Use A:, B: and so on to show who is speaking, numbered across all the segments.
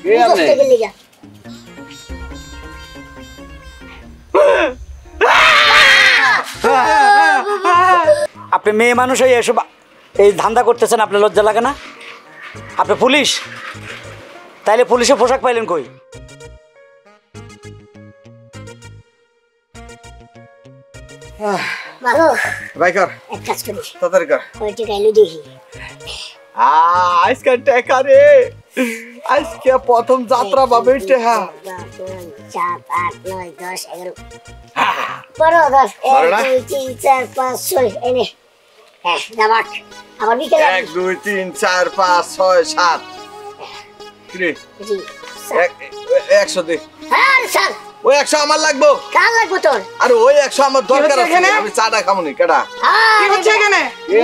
A: আপনি মেয়ে মানুষ হয়ে এসব এই ধান্দা করতেছেন, আপনার লজ্জা লাগে না? আপনি পুলিশ, তাইলে পুলিশের পোশাক পাইলেন কই?
B: আজকে প্রথম যাত্রা পাবে
C: আমার বিকেলে
B: 1 2 3 4 5 6 7 100 দে।
C: হ্যাঁ স্যার,
B: ওই 100 আমার লাগবে।
C: কার লাগবে তোর?
B: আরে ওই 100 আমার দরকার আছে, আমি চাটা খাবো নি। কেডা
C: কি হচ্ছে এখানে?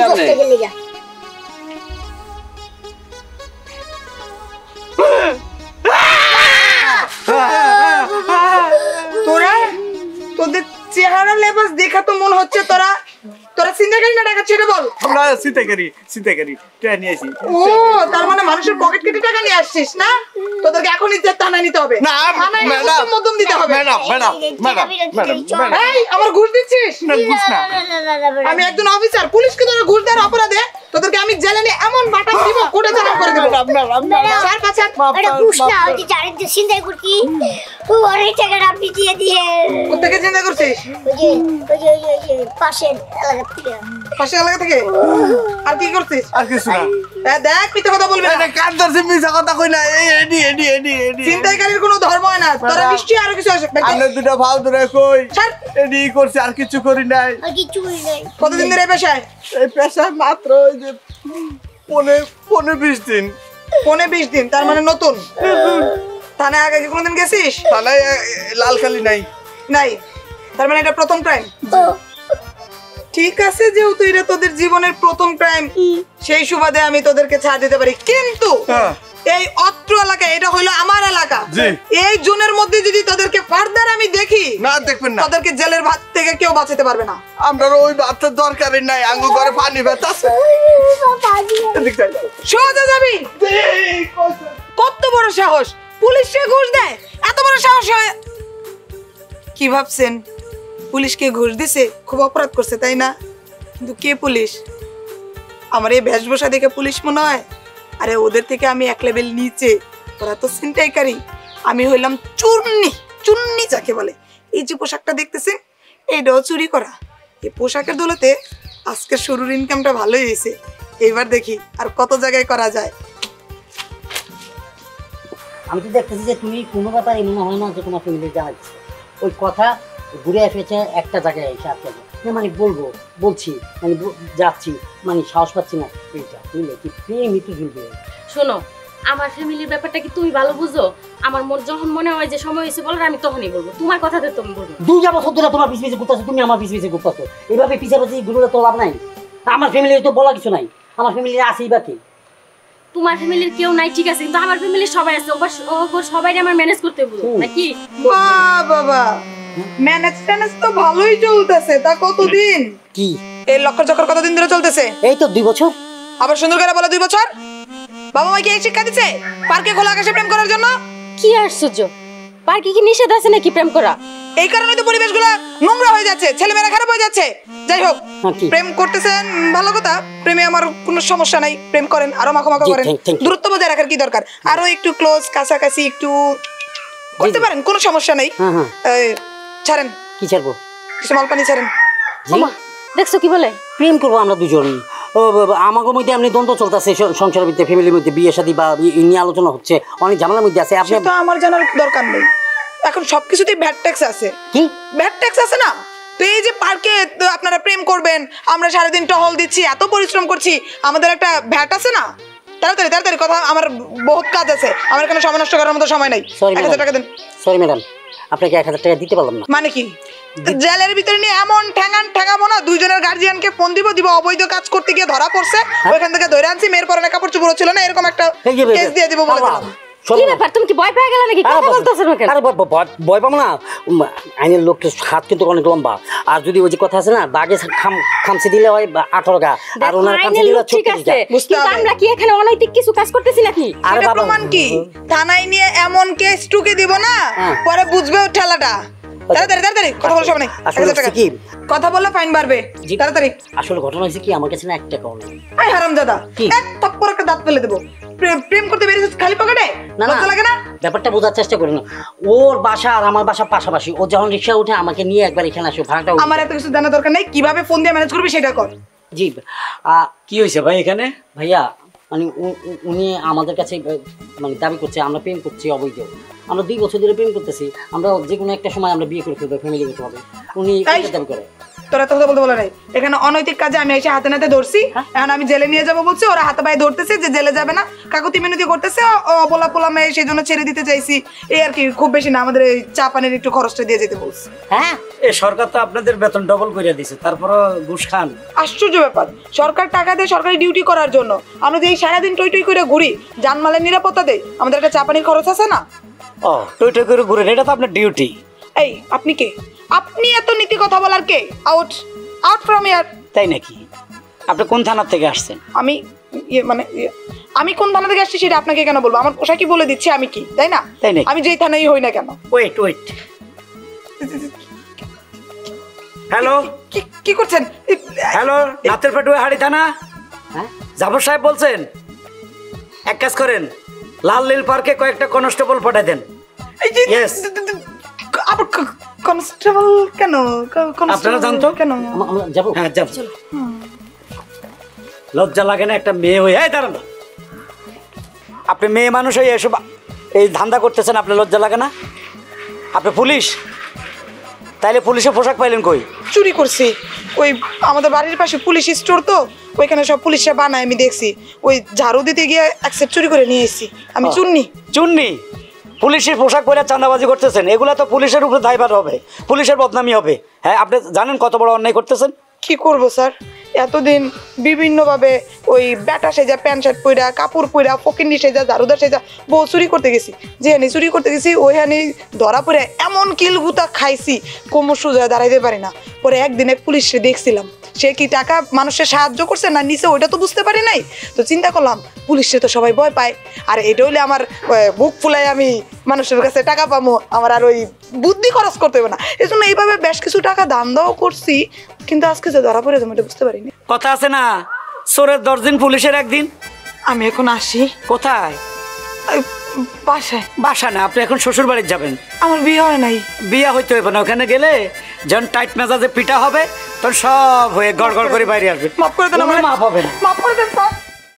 D: তোরা তোদের চেহারা লেবাস দেখা তো মনে হচ্ছে তোরা সিন্দাকারী না টাকা ছেড়ে বল।
B: আমরা সিতাকারী টাকা নিয়ে আসি।
D: ও তার মানে মানুষের পকেট কেটে টাকা নিয়ে আসছিস না? তোদেরকে এখনই থানায় নিতে হবে।
B: না ম্যাডাম,
D: মদম দিতে হবে।
B: ম্যাডাম
D: এই আমার ঘুষ দিচ্ছিস?
B: না ঘুষ না,
D: আমি একজন অফিসার, পুলিশকে তোরা ঘুষ দেওয়ার অপরাধে তোদেরকে আমি জেলে নিয়ে এমন বাটাম দিব, কোটে চালান করে দেব। স্যার পাচার
C: এটা ঘুষ না, ওই জানেন যে চিন্তা করছি ও অনেক টাকা আপনি দিয়ে দিয়ে।
D: কোথেকে চিন্তা করছিস?
C: ওই যে পাশের এলাকা থেকে।
D: আর কি করছিস?
B: আর কিছু না।
D: দেখ মিথ্যা কথা বলবি না।
B: কার দর্শে মিছা কথা কই না। এডি
D: চিন্তাকারীর কোনো ধর্ম হয় না। তোরা নিশ্চয়ই আরো কিছু আছে।
B: আমরা দুটো ভাও ধরে কই এডি করছি, আর কিছু করি নাই।
D: কতদিন ধরে এই পেশায়?
B: এই পেশায় মাত্র ওই যে 15-20 দিন।
D: 15-20 দিন, তার মানে নতুন। থানায় আগে কি কোনোদিন গেছিস?
B: থানায় লালখালি নাই।
D: তার মানে এটা প্রথম ক্রাইম। ঠিক আছে, যেহেতু এটা তোদের জীবনের প্রথম ক্রাইম, সেই সুবাদে আমি তোদেরকে ছাড় দিতে পারি। কিন্তু এই অত্র এলাকা, এটা হলো আমার এলাকা, এই জোনের মধ্যে যদি তোদেরকে ফার্দার আমি দেখি,
B: না দেখবেন না,
D: তোদেরকে জেলের ভাত থেকে কেউ বাঁচাতে পারবে না।
B: আমরা ওই ভাতের দরকারই নাই, আঙ্গু ঘরে পানি ভাত আছে।
D: সোজা যাবি? কত বড় সাহস, পুলিশকে ঘুষ দেয়! এত বড় সাহস হয়! কি ভাবছেন পুলিশকে ঘুষ দিছে খুব অপরাধ করছে, তাই না? কিন্তু কে পুলিশ? আমার এই বেশভূষা দেখে পুলিশ মনে হয়? আরে ওদের থেকে আমি এক লেভেল নিচে। ওরা তো ছিনতাইকারী, আমি হইলাম চুন্নি যাকে বলে। এই যে পোশাকটা দেখতেছেন, এইটাও চুরি করা। এই পোশাকের দৌলতে আজকে শুরুর ইনকামটা ভালোই হয়েছে। এইবার দেখি আর কত জায়গায় করা যায়।
A: আমি তো দেখতেছি যে তুমি কোনো ব্যাপারে মনে হয় না যে তোমার ফ্যামিলি জানাচ্ছে। ওই কথা ঘুরে এসেছে একটা জায়গায় এসে আপনাকে মানে বলছি মানে যাচ্ছি মানে সাহস পাচ্ছি না। এইটা বুঝলে কি প্রেমই তো ঝুলবে।
E: শোনো, আমার ফ্যামিলির ব্যাপারটা কি তুমি ভালো বুঝো? আমার যখন মনে হয় যে সময় হয়েছে বলার, আমি তখনই বলবো। তোমার কথাতে তুমি বলবো।
A: 2 বছর ধরে তোমার পিছে ঘুরতেছো, তুমি আমার পিছে ঘুরতেছো। এইভাবে পিছে ঘুরলে তো লাভ নাই। আমার ফ্যামিলির তো বলা কিছু নাই। আমার ফ্যামিলির আছেই বা কি?
E: তোমার ফ্যামিলির কেউ নাই ঠিক আছে, কিন্তু আমার ফ্যামিলির সবাই আছে। সবাই আমার ম্যানেজ করতে বলো নাকি?
D: বাবা ম্যানেজ তো ভালোই চলতেছে। তা কতদিন?
A: কি
D: এই লক্কর চক্কর কতদিন ধরে চলতেছে?
A: এই তো 2 বছর।
D: আবার সুন্দর করে বলো 2 বছর। বাবা মাকে এই শিক্ষা দিছে পার্কে খোলা আকাশে প্রেম করার জন্য?
E: কি আশ্চর্য, পার্কে কি নিষেধ আছে নাকি প্রেম করা?
D: এই কারণে তো পরিবেশগুলো নোংরা হয়ে যাচ্ছে, ছেলেমেয়েরা খারাপ হয়ে যাচ্ছে। যাই হোক, প্রেম করতেছেন ভালো কথা, প্রেমে আমার কোনো সমস্যা নাই। প্রেম করেন, আরো মাখো করেন। দূরত্ব বজায় রাখার কি দরকার? আরো একটু ক্লোজ, কাছাকাছি একটু করতে পারেন, কোনো সমস্যা নেই। ছাড়েন।
A: কি ছাড়বো?
D: মাল পানি ছাড়েন।
E: দেখছো কি বলে?
A: প্রেম করবো আমরা দুজন। আমাদের মধ্যে এমনি দ্বন্দ্ব চলতেছে সংসারের মধ্যে, ফ্যামিলির মধ্যে, বিয়ে শাদী বা নিয়ে আলোচনা হচ্ছে, অনেক ঝামেলার মধ্যে আছে। আপনি
D: তো আমার জানার দরকার নেই, এখন সবকিছুতেই ভ্যাট ট্যাক্স আছে।
A: কি
D: ভ্যাট ট্যাক্স আছে না? তো এই যে পার্কে আপনারা প্রেম করবেন, আমরা সারাদিন টহল দিচ্ছি, এত পরিশ্রম করছি, আমাদের একটা ভ্যাট আছে না? তাড়াতাড়ি কথা, আমার বহুত কাজ আছে, আমার এখানে সময় নষ্ট করার মতো সময় নাই। 1000 টাকা দেন।
A: সরি ম্যাডাম, আপনাকে 1000 টাকা দিতে পারলাম না।
D: মানে কি? জেলের ভিতরে নিয়ে এমন ঠ্যাঙাবো না, 2 জনের গার্জিয়ানকে ফোন দিব অবৈধ কাজ করতে গিয়ে ধরা পড়ছে, ওইখান থেকে ধরে আনছি, মেয়ের পরনে কাপড় চোপড় ছিল না, এরকম একটা কেস দিয়ে দিব বলে দিলাম।
E: কি ব্যাপার তুমি কি ভয় পেয়ে গেলে নাকি কথা বলতেছ না কেন
A: আরে ভয় পাবো না আইনের লোক হাত কিন্তু অনেক লম্বা আর যদি ওই যে কথা আছে না দাগে খামচি দিলে হয় 18 গা আর ওনার খামচি দিলে 36 গা
E: কিন্তু আমরা কি এখানে অনৈতিক কিছু কাজ করতেছি নাকি
A: আরে বাবা
D: প্রমাণ কি থানায় নিয়ে এমন কেস টুকে দিব না পরে বুঝবে ও ঠেলাটা তাড়াতাড়ি কথা বলার সময় নেই কথা বললে ফাইন বাড়বে তাড়াতাড়ি
A: আসলে ঘটনা হয়েছে কি আমার কাছে না 1 টাকাও নেই
D: আই হারামজাদা এক থাপ্পড় একটা দাঁত ফেলে দেব প্রেম করতে বেরিয়েছিস খালি পকেটে লজ্জা লাগে না
A: ব্যাপারটা বোঝার চেষ্টা করি না ওর বাসা আর আমার বাসা পাশাপাশি ও যখন রিকশা উঠে আমাকে নিয়ে একবার এখানে আসো ভাড়াটা
D: আমার এত কিছু জানা দরকার নেই কিভাবে ফোন দিয়ে ম্যানেজ করবি সেটা কর
A: জি
F: কি হয়েছে ভাই এখানে
A: ভাইয়া মানে উনি আমাদের কাছে মানে দাবি করছে আমরা প্রেম করছি অবৈধ আমরা 2 বছর ধরে প্রেম করতেছি আমরা যে কোনো একটা সময় আমরা বিয়ে করে ফেলবো ফ্যামিলি করতে হবে উনি দাবি করে
D: তোরা তো কথা বলতে বলে নাই এখানে অনৈতিক কাজে আমি এসে হাতে নাতে ধরছি এখন আমি জেলে নিয়ে যাবো বলছি ওরা হাতে পায়ে ধরতেছে যে জেলে যাবে না কাকুতি মিনতি করতেছে বলা পোলা মেয়ে সেই জন্য ছেড়ে দিতে চাইছি এই আর কি খুব বেশি না আমাদের এই চা পানির একটু খরচটা দিয়ে যেতে বলছি
A: হ্যাঁ
F: এই সরকার তো আপনাদের বেতন ডবল করে দিয়েছে তারপরও ঘুষ খান
D: আশ্চর্য ব্যাপার সরকার টাকা দেয় সরকারি ডিউটি করার জন্য আমরা যে এই সারাদিন টই টই করে ঘুরি জানমালের নিরাপত্তা দেয় আমাদের একটা চা পানির খরচ আছে না
F: ও টই টই করে ঘুরে এটা তো আপনার ডিউটি
D: এই আপনি কে আপনি এত নীতি কথা বলার কে আউট আউট ফ্রম হিয়ার
F: তাই নাকি আপনি কোন থানা থেকে আসছেন
D: আমি আমি কোন থানা থেকে আসছি সেটা আপনাকে কেন বলবো আমার পোশাকই বলে দিচ্ছি আমি কি তাই না
F: তাই নাকি
D: আমি যেই থানায় হই না কেন
F: ওয়েট হ্যালো
D: কি করছেন
F: হ্যালো নাতের পেটুয়া হাড়ি থানা
A: হ্যাঁ
F: জাফর সাহেব বলছেন এক কাজ করেন লাল নীল পার্কে কয়েকটা কনস্টেবল পাঠাই দেন Yes.
D: আবার কনস্টেবল কেন
F: আপনারা জানতো
D: কেন
A: আমরা যাবো
F: হ্যাঁ যাব লজ্জা লাগে না একটা মেয়ে হয়ে দাঁড়ান আপনি মেয়ে মানুষ হয়ে এসব এই ধান্দা করতেছেন আপনার লজ্জা লাগে না আপনি পুলিশ তাইলে পুলিশের পোশাক পাইলেন কই
D: চুরি করছি ওই আমাদের বাড়ির পাশে পুলিশ স্টোর তো ওইখানে সব পুলিশরা বানায় আমি দেখছি ওই ঝাড়ু দিতে গিয়ে অ্যাকসেপ্ট চুরি করে নিয়ে এসেছি আমি চুন্নি
F: পুলিশের পোশাক পরে চাঁদাবাজি করতেছেন এগুলা তো পুলিশের উপরে দায়ভার হবে পুলিশের বদনামি হবে হ্যাঁ আপনি জানেন কত বড় অন্যায় করতেছেন
D: কি করব স্যার এতদিন বিভিন্নভাবে ওই ব্যাটা সেজা প্যান্ট শার্ট পইরা কাপড় পইরা ফকিন্নি সেজা ঝাড়ুদার সেজা বউ চুরি করতে গেছি যেখানে চুরি করতে গেছি ওইখানে ধরা পড়ে এমন কিলগুতা খাইছি কোমর সোজা দাঁড়াইতে পারি না পরে একদিন এক পুলিশে দেখছিলাম সে কি টাকা মানুষের সাহায্য করছে না নিচে ওইটা তো বুঝতে পারি নাই তো চিন্তা করলাম পুলিশে তো সবাই ভয় পায় আর এটা হইলে আমার বুক ফুলাই আমি মানুষের কাছে টাকা পাবো আমার আর ওই বুদ্ধি খরচ করতে হবে না এই জন্য এইভাবে বেশ কিছু টাকা দান দাও করছি কিন্তু আজকে যে ধরা পড়ে তুমি এটা বুঝতে পারিনি
F: কথা আছে না চোরের 10 দিন পুলিশের একদিন
D: আমি এখন আসি
F: কোথায় বাসা না আপনি এখন শ্বশুর বাড়ি যাবেন
D: আমার বিয়ে হয় নাই
F: বিয়ে হইতে হবে না ওখানে গেলে যখন টাইট মেজাজে পিঠা হবে তখন সব হয়ে গড় গড় করে বাইরে আসবে
D: মাফ করে দেন
F: মাফ হবে না
D: মাফ করে দেন স্যার